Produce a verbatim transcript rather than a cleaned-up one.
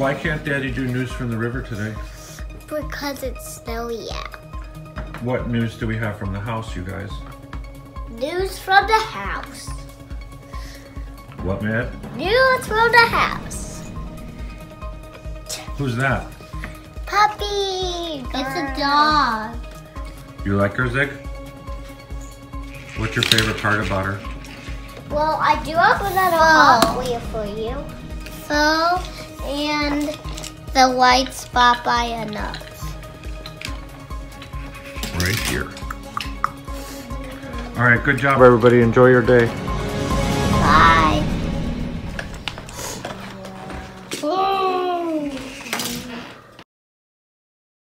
why can't Daddy do news from the river today? Because it's snowy out. What news do we have from the house, you guys? News from the house. What, Matt? News from the house. Who's that? Puppy. It's a dog. You like her, Zig? What's your favorite part about her? Well, I do have another Hot Wheel for you. So, and the white spot by a nose. Right here. All right, good job, everybody. Enjoy your day. Bye.